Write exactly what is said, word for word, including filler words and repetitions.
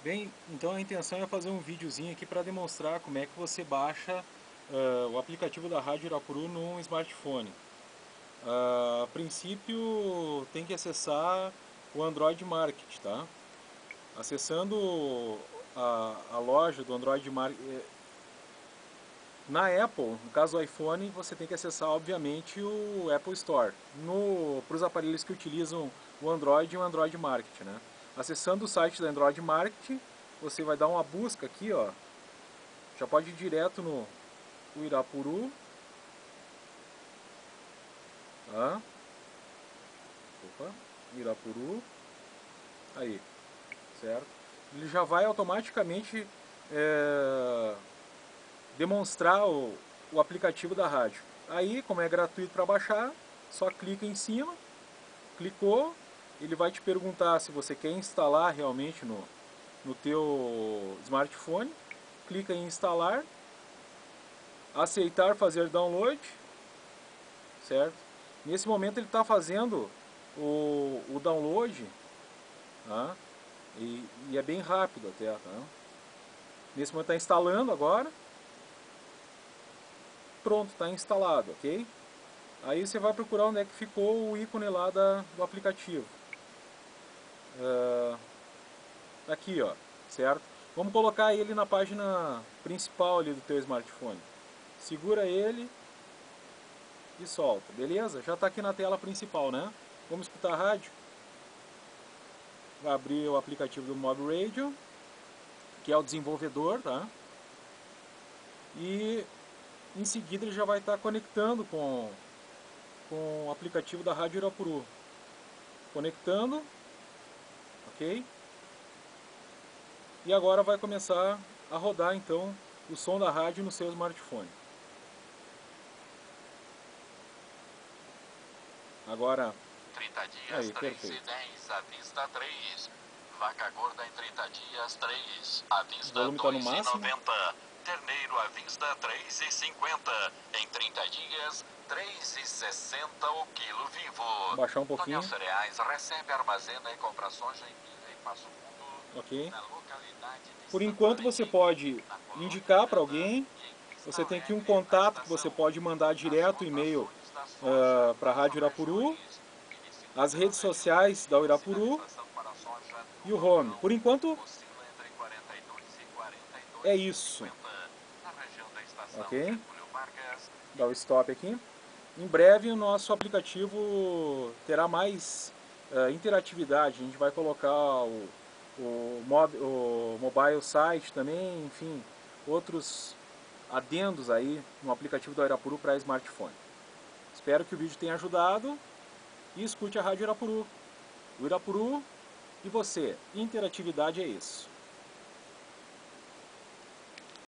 Bem, então a intenção é fazer um videozinho aqui para demonstrar como é que você baixa uh, o aplicativo da Rádio Irapuru num smartphone. Uh, a princípio tem que acessar o Android Market, tá? Acessando a, a loja do Android Market. Na Apple, no caso do iPhone, você tem que acessar obviamente o Apple Store. Para os aparelhos que utilizam o Android e o Android Market, né? Acessando o site do Android Market, você vai dar uma busca aqui, ó. Já pode ir direto no Irapuru. Tá? Opa, Irapuru. Aí, certo? Ele já vai automaticamente é, demonstrar o, o aplicativo da rádio. Aí, como é gratuito para baixar, só clica em cima, clicou, ele vai te perguntar se você quer instalar realmente no, no teu smartphone, clica em instalar, aceitar fazer download, certo? Nesse momento ele está fazendo o, o download, tá? e, e é bem rápido até, tá? Nesse momento está instalando agora, pronto, está instalado, ok? Aí você vai procurar onde é que ficou o ícone lá da, do aplicativo. Uh, aqui, ó, certo? Vamos colocar ele na página principal ali do teu smartphone. Segura ele e solta, beleza? Já está aqui na tela principal, né? Vamos escutar a rádio. Vai abrir o aplicativo do Mob Radio, que é o desenvolvedor, tá? E em seguida ele já vai estar conectando com, com o aplicativo da Rádio Irapuru. Conectando, ok? E agora vai começar a rodar então o som da rádio no seu smartphone. Agora, trinta dias, aí, três perfeito. e dez, à vista três. Vaca gorda em trinta dias, três. À O vista volume está no dois e máximo. noventa. Terneiro à vista três e cinquenta. Em trinta dias, três e sessenta o quilo vivo. Vou baixar um pouquinho. Tonel Cereais recebe, armazena e compra soja em milha e Passo Fundo. Ok. Na localidade de Por São enquanto Valentim, você pode na colônia indicar para Brandão alguém. e em Vista Você tem aqui um Alegre, na contato que você estação. pode mandar As direto o e-mail rotações da soja uh, para a nas Rádio Irapuru, regiões. as redes sociais da Irapuru e o home. Por enquanto é isso, ok? Dá o stop aqui. Em breve o nosso aplicativo terá mais uh, interatividade. A gente vai colocar o, o, mob, o mobile site também, enfim, outros adendos aí no aplicativo do Irapuru para smartphone. Espero que o vídeo tenha ajudado e escute a Rádio Irapuru. O Irapuru e você. Interatividade é isso.